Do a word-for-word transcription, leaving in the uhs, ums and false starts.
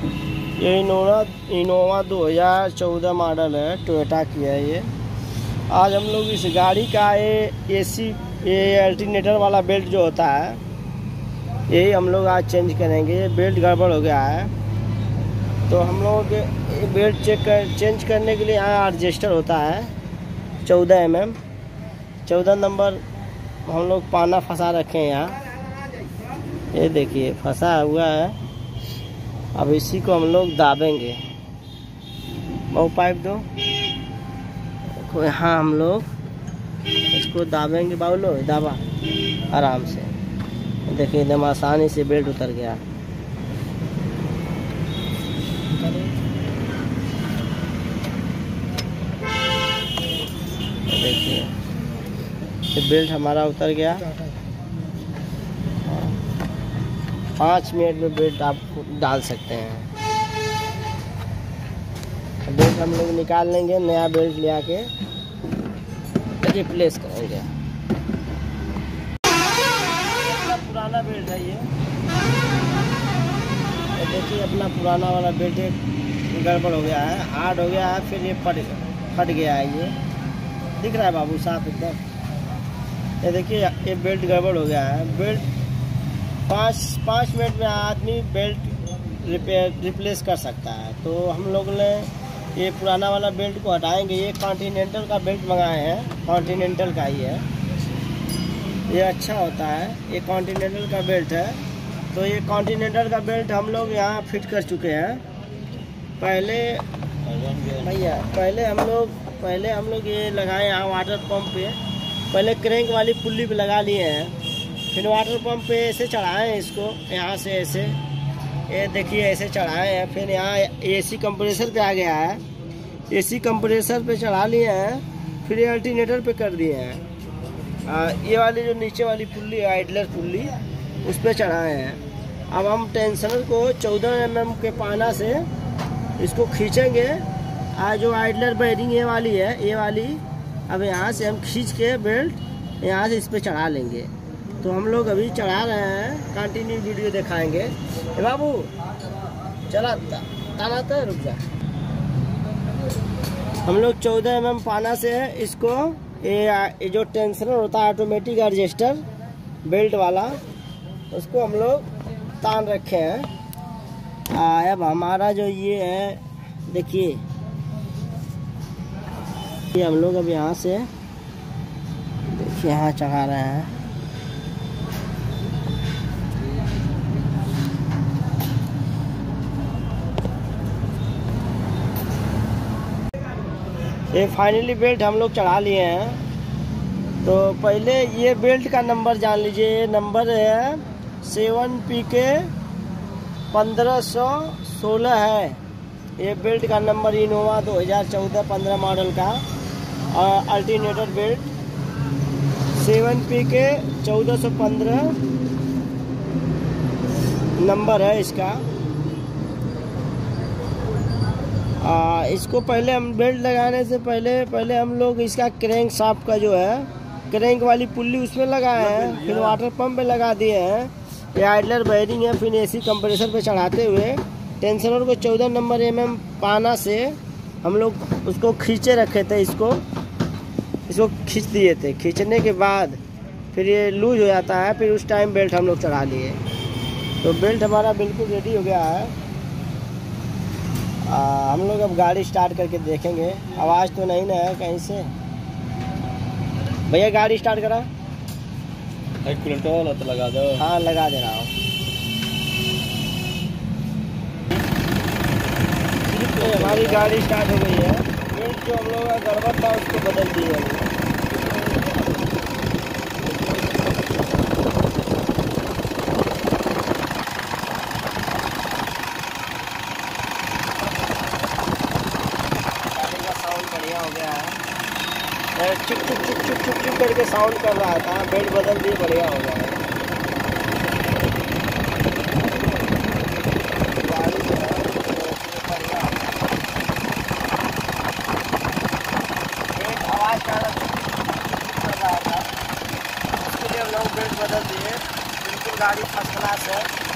ये Innova Innova दो हज़ार चौदह मॉडल है, टोयोटा की है ये। आज हम लोग इस गाड़ी का ये एसी ये अल्टरनेटर वाला बेल्ट जो होता है यही हम लोग आज चेंज करेंगे। ये बेल्ट गड़बड़ हो गया है तो हम लोग ये बेल्ट चेक कर चेंज करने के लिए यहाँ एडजस्टर होता है चौदह एम एम चौदह नंबर हम लोग पाना फंसा रखे हैं यहाँ। ये देखिए फंसा हुआ है, अब इसी को हम लोग दाबेंगे। बहु पाइप दो को यहाँ हम लोग इसको दाबेंगे। बाउलो दाबा आराम से, देखिए एकदम आसानी से बेल्ट उतर गया। देखिए ये बेल्ट हमारा उतर गया। पाँच मिनट में बेल्ट आप डाल सकते हैं। बेल्ट हम लोग निकाल लेंगे, नया बेल्ट ले आके रिप्लेस करेंगे। पुराना बेल्ट है ये, देखिए अपना पुराना वाला बेल्ट एक गड़बड़ हो गया है, हार्ड हो गया है, फिर ये फट फट गया है। ये दिख रहा है बाबू साफ एकदम। ये देखिए ये बेल्ट गड़बड़ हो गया है। बेल्ट पाँच पाँच मिनट में आदमी बेल्ट रिपेयर रिप्लेस कर सकता है। तो हम लोग ने ये पुराना वाला बेल्ट को हटाएंगे। ये कॉन्टिनेंटल का बेल्ट मंगाए हैं, कॉन्टिनेंटल का ही है, ये अच्छा होता है। ये कॉन्टिनेंटल का बेल्ट है। तो ये कॉन्टिनेंटल का बेल्ट हम लोग यहाँ फिट कर चुके हैं। पहले भैया पहले हम लोग पहले हम लोग ये लगाए यहाँ वाटर पंप पे। पहले क्रैंक वाली पुल्ली पे लगा लिए हैं, फिर वाटर पंप पे ऐसे चढ़ाए हैं इसको, यहाँ से ऐसे ये देखिए ऐसे चढ़ाए हैं। फिर यहाँ एसी कंप्रेसर पे आ गया है, एसी कंप्रेसर पे चढ़ा लिए हैं। फिर ये अल्टरनेटर पे कर दिए हैं। आ, ये वाली जो नीचे वाली पुल्ली आइडलर पुल्ली उस पर चढ़ाए हैं। अब हम टेंशनर को चौदह एम एम के पाना से इसको खींचेंगे। आज जो आइडलर बेयरिंग ये वाली है, ये वाली अब यहाँ से हम खींच के बेल्ट यहाँ से इस पर चढ़ा लेंगे। तो हम लोग अभी चढ़ा रहे हैं, कंटिन्यू वीडियो दिखाएंगे। ए बाबू चला ताना तो रुक जा। हम लोग चौदह एम एम पाना से इसको ये, ये जो टेंशनर होता है ऑटोमेटिक एडजस्टर बेल्ट वाला, उसको हम लोग तान रखे हैं। अब हमारा जो ये है देखिए, ये हम लोग अब यहाँ से देखिए यहाँ चढ़ा रहे हैं। ये फाइनली बेल्ट हम लोग चढ़ा लिए हैं। तो पहले ये बेल्ट का नंबर जान लीजिए। ये नंबर है सेवन पी के पंद्रह सौ सोलह है। ये बेल्ट का नंबर इनोवा दो हज़ार चौदह पंद्रह मॉडल का और अल्टरनेटर बेल्ट सेवन पी के चौदह सौ पंद्रह नंबर है इसका। आ, इसको पहले हम बेल्ट लगाने से पहले पहले हम लोग इसका क्रैंक शाफ्ट का जो है क्रैंक वाली पुल्ली उसमें लगाए हैं, फिर वाटर पंप पे लगा दिए हैं। ये आइडलर बेयरिंग है। फिर एसी कंप्रेसर पे चढ़ाते हुए टेंशनर को चौदह नंबर एम एम पाना से हम लोग उसको खींचे रखे थे। इसको इसको खींच दिए थे। खींचने के बाद फिर ये लूज हो जाता है, फिर उस टाइम बेल्ट हम लोग चढ़ा लिए। तो बेल्ट हमारा बिल्कुल रेडी हो गया है। आ, हम लोग अब गाड़ी स्टार्ट करके देखेंगे। आवाज़ तो नहीं ना है कहीं से। भैया गाड़ी स्टार्ट करा। एक किलोमीटर वाला तो लगा दो। हाँ लगा दे रहा हूँ। हमारी गाड़ी स्टार्ट हो गई है। बेल्ट जो हम लोग का गड़बड़ था उसको बदल दिए हैं। बढ़िया हो गया है। चुप चुप चुप चुप चुप चुप करके साउंड कर रहा था, बेल्ट बदल दिए, बढ़िया हो गया है। गाड़ी जो है एक आवाज़ कर रहा था, उसके लिए हम लोग बेल्ट बदल दिए। बिल्कुल गाड़ी फर्स्ट क्लास है।